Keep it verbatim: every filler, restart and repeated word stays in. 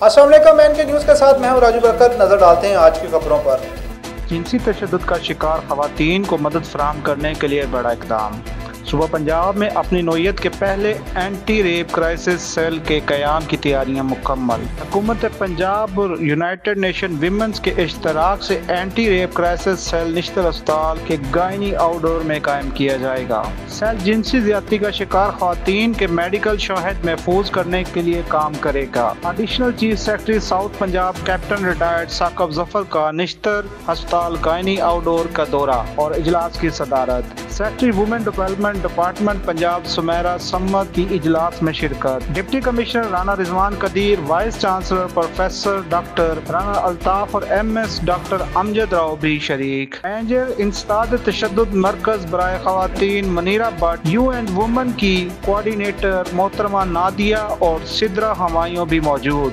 السلام علیکم، میں ان کے نیوز کے ساتھ میں ہوں راجو برکت۔ نظر ڈالتے ہیں آج کی خبروں پر۔ جنسی تشدد کا شکار خواتین کو مدد فراہم کرنے کے لیے بڑا اقدام۔ صوبہ پنجاب میں اپنی نوعیت کے پہلے اینٹی ریپ کرائسس سیل کے قیام کی تیاریاں مکمل۔ حکومت پنجاب اور یونائیٹڈ نیشن ویمنز کے اشتراک سے anti rape crisis cell Nishtar اسپتال کے گائنی آؤٹ ڈور میں قائم کیا جائے گا۔ سیل جنسی زیادتی کا شکار خواتین کے میڈیکل شواہد محفوظ کرنے کے لیے کام کرے گا۔ Additional chief secretary South Punjab captain retired Saqib Zafar کا نشتر ہسپتال گائنی آؤٹ ڈور کا دورہ اور اجلاس کی صدارت۔ Secretary women development department Punjab Sumaira Samat کی اجلاس میں شرکت۔ Deputy commissioner Rana Rizwan Qadeer, vice chancellor professor doctor Rana Altaf اور M S doctor Amjad Rao بھی شریک۔ مینیجر انسداد تشدد مرکز برائے خواتین Munira Butt, U and women کی کوآرڈینیٹر محترمہ نادیہ اور سدرا ہمایوں بھی موجود۔